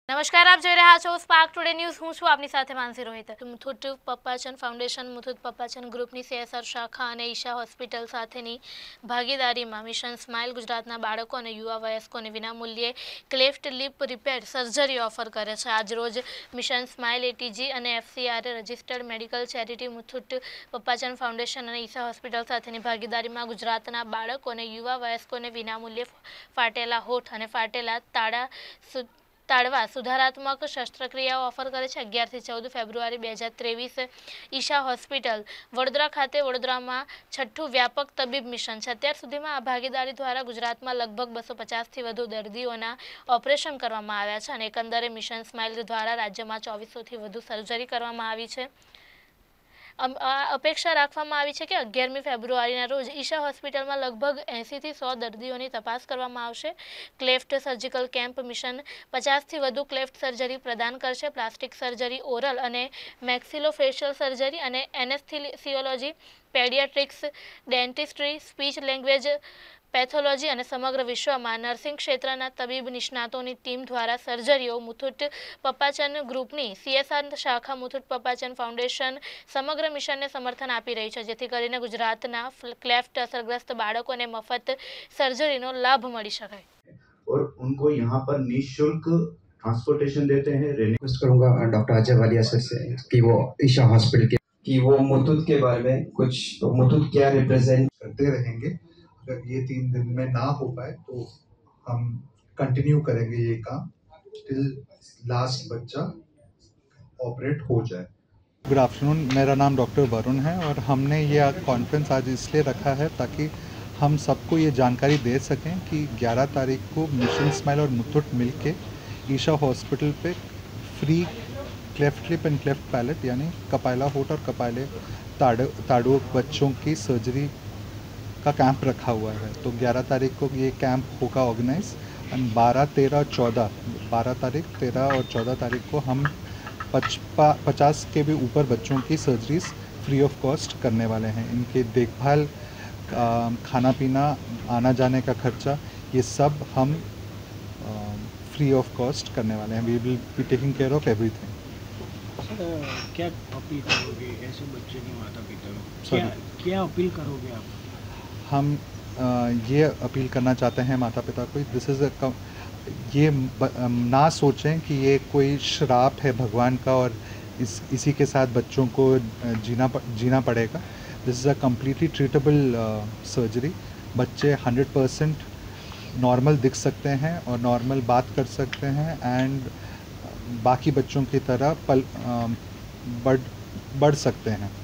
નમસ્કાર, આપ જોઈ રહ્યા છો સ્પાર્ક ટુડે ન્યૂઝ। હું છું આપની સાથે માનસી રોહિત। મુથુટ પપ્પાચન ફાઉન્ડેશન, મુથુટ પપ્પાચન ગ્રુપની CSR શાખા અને ઈશા હોસ્પિટલ સાથેની ભાગીદારીમાં મિશન સ્માઇલ ગુજરાતના બાળકો અને યુવા વયસ્કોને વિનામૂલ્યે cleft lip repair surgery offer કરે છે। આજરોજ મિશન સ્માઇલ ATG અને FCRA registered medical charity Muthoot Pappachan foundation અને ઈશા હોસ્પિટલ સાથેની ભાગીદારીમાં ગુજરાતના બાળકો અને યુવા વયસ્કોને વિનામૂલ્યે ફાટેલા હોઠ અને ફાટેલા તાળવા સુધારાત્મક શસ્ત્રક્રિયાઓ ઓફર કરે છે। 11 થી 14 ફેબ્રુઆરી 2023 ઈશા હોસ્પિટલ વડોદરા ખાતે વડોદરામાં છઠ્ઠું વ્યાપક તબીબ મિશન છે। અત્યાર સુધીમાં આ ભાગીદારી દ્વારા ગુજરાતમાં લગભગ 250થી વધુ દર્દીઓના ઓપરેશન કરવામાં આવ્યા છે અને એકંદરે મિશન સ્માઇલ દ્વારા રાજ્યમાં 2400થી વધુ સર્જરી કરવામાં આવી છે। અપેક્ષા રાખવામાં આવી છે કે 11મી ફેબ્રુઆરીના રોજ ઈશા હોસ્પિટલમાં લગભગ 80થી 100 દર્દીઓની તપાસ કરવામાં આવશે। ક્લેફ્ટ સર્જિકલ કેમ્પ મિશન 50થી વધુ ક્લેફ્ટ સર્જરી પ્રદાન કરશે। પ્લાસ્ટિક સર્જરી, ઓરલ અને મેક્સિલોફેશિયલ સર્જરી અને anaesthesiology, paediatrics, dentistry, speech language pathology અને સમગ્ર વિશ્વમાં નર્સિંગ ક્ષેત્રના તબીબ નિષ્ણાતોની ટીમ દ્વારા સર્જરીઓ મુથુટ પપ્પાચન ગ્રુપની CSR શાખા મુથુટ પપ્પાચન ફાઉન્ડેશન સમગ્ર મિશનને સમર્થન આપી રહી છે, જેથી કરીને ગુજરાતના ક્લેફ્ટ અસરગ્રસ્ત બાળકોને મફત સર્જરીનો લાભ મળી શકે। और उनको यहाँ पर निःशुल्क ट्रांसपोर्टेशन देते हैं। रिक्वेस्ट करूंगा डॉक्टर अजय वालिया सर से कि वो ईशा हॉस्पिटल के कि वो मुथुट के बारे में कुछ मुथुट क्या रिप्रेजेंट करते रहेंगे। अगर ये 3 दिन में ना हो पाए तो हम कंटिन्यू करेंगे ये काम टिल लास्ट बच्चा ऑपरेट हो जाए। गुड आफ्टरनून, मेरा नाम डॉक्टर वरुण है और हमने ये कॉन्फ्रेंस आज इसलिए रखा है ताकि हम सबको ये जानकारी दे सकें कि 11 तारीख को मिशन स्माइल और मुथुट मिलके ईशा हॉस्पिटल पे free cleft lip and cleft palate यानी कपायला होठ और कपायले ताड़ू बच्चों की सर्जरी का कैंप रखा हुआ है। तो 11 तारीख को ये कैंप होगा ऑर्गेनाइज एंड 12, 13 और 12 तारीख 13 और 14 तारीख को हम 50 के भी ऊपर बच्चों की सर्जरीज फ्री ऑफ कॉस्ट करने वाले हैं। इनके देखभाल, खाना पीना, आना जाने का खर्चा, ये सब हम फ्री ऑफ कॉस्ट करने वाले हैं। We will be taking care of everything. क्या अपील करोगे ऐसे बच्चे के माता पिता को? क्या अपील करोगे आप? हम ये अपील करना चाहते हैं माता पिता को, दिस इज़ ये ना सोचें कि ये कोई श्राप है भगवान का और इसी के साथ बच्चों को जीना पड़ेगा। This is a completely treatable surgery. बच्चे 100% नॉर्मल दिख सकते हैं और नॉर्मल बात कर सकते हैं एंड बाकी बच्चों की तरह बढ़ सकते हैं।